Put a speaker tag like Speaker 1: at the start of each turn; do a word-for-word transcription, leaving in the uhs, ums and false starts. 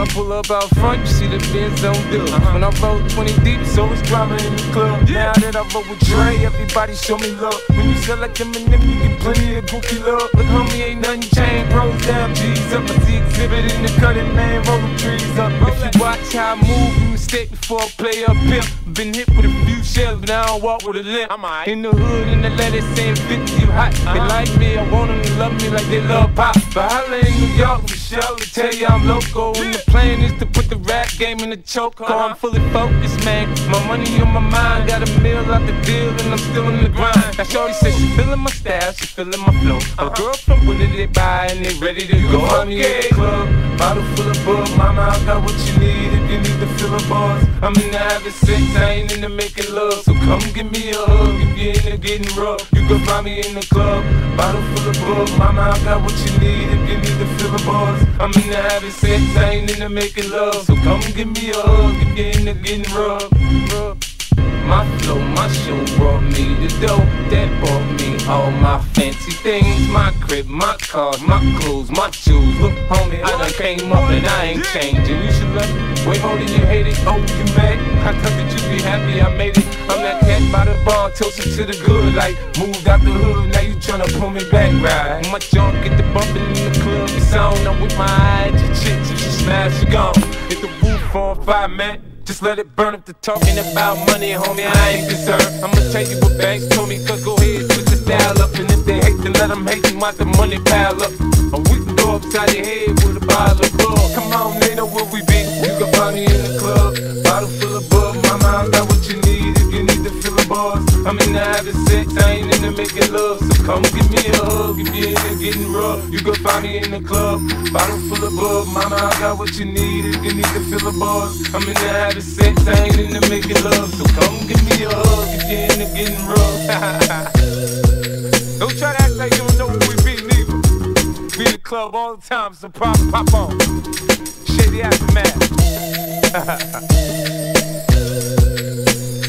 Speaker 1: pull up out front, you see the Benz on do. Uh-huh. When I roll twenty deep, it's always drama in the club. Yeah. Now that I roll with Dre, everybody show me love. When you sell like them and them, you get plenty of goofy love. But homie, ain't nothing changed. Rolls down, G's up. I see exhibit in the cutting, man, roll them trees up. If you watch how I move, you mistake before I play up pimp. Been hit with a few shells, but I don't walk with a limp. I'm right. In the hood, in the letter saying fifty, you hot. Uh-huh. They like me, I want them to love me like they love pop. But holla in New York, for sure, to tell you I'm local. And the plan is to put the rap game in the choke. Uh-huh. I'm fully focused, man. My money on my mind, got a meal out the deal, and I'm still in the grind. Now shorty says she feeling my style, she feeling my flow. Uh-huh. A girl from Willie, they buy and they ready to go. I'm in the club, bottle full of bug. Mama, I got what you need if you need to fill a bars. I'm in the having sex, I ain't into making love. So come give me a hug if you're into getting rough. You can find me in the club, bottle full of bug. Mama, I got what you need if you need to fill the bars. I'm in the having sex, I ain't into making love. So come give me a hug if you're into getting rough. My flow, my show brought me the dough that bought me all my fancy things. My crib, my cars, my clothes, my shoes. Look, homie, I done came up and I ain't changing. You should love it way more than you hate it. Oh, you mad? I thought that you be happy I made it. I'm that cat by the bar, toasted to the good. Like, moved out the hood, now you tryna pull me back, right? My junk get the bumping in the club, it's on. I'm with my eyes, your chicks, if she smash, she gone. Hit the roof on fire, man. Just let it burn up the talking about money, homie, I ain't concerned. I'ma tell you what banks told me, cause go ahead, switch the style up. And if they hate, then let them hate, and watch the money pile up. Or we can go upside your head with a bottle of bug. Come on, they know where we be. You can find me in the club, bottle full of bug. Mama, I got what you need if you need to fill the bars. I'm in the having sex, I ain't into making love. So come give me a hug if you're into getting rough. You can find me in the club, bottle full of bug. Mama, I got what you need if you need to fill the bars. I'm in the having sex, I ain't into making love. So come give me a hug if you're into getting rough. Don't try to act like you don't know where we be, neither. We in the club all the time, so pop, pop on. Shady Aftermath.